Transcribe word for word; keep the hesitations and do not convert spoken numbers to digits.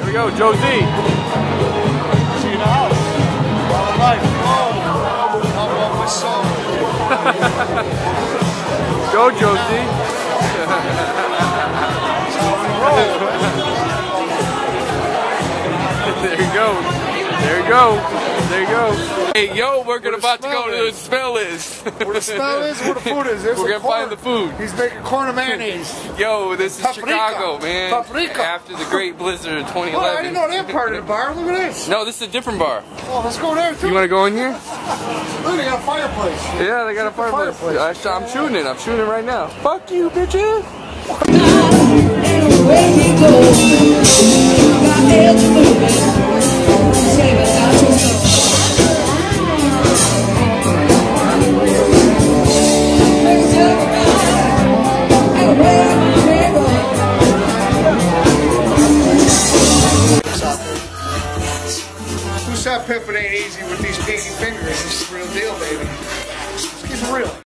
we go, Joe Z. See you in the house. All life. Oh, how about my soul? Go, Joe Z. There you go. There you go. There you go. Hey, yo, we're gonna about to go to where the smell is. Where the smell is, where the food is. There's we're gonna corn. find the food. He's making corn and mayonnaise. Yo, this is Paprika. Chicago, man. Paprika. After the Great Blizzard of twenty eleven. Well, I didn't know that part of the bar. Look at this. No, this is a different bar. Oh, let's go there too. You wanna go in here? Look, they got a fireplace. Yeah, they got a fireplace. fireplace. I, I'm shooting it. I'm shooting it right now. Fuck you, bitches. Who said pimping ain't easy with these pinky fingers? This is the real deal, baby. Let's keep it real.